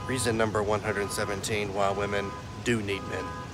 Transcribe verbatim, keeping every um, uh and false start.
Reason number one hundred seventeen why women do need men.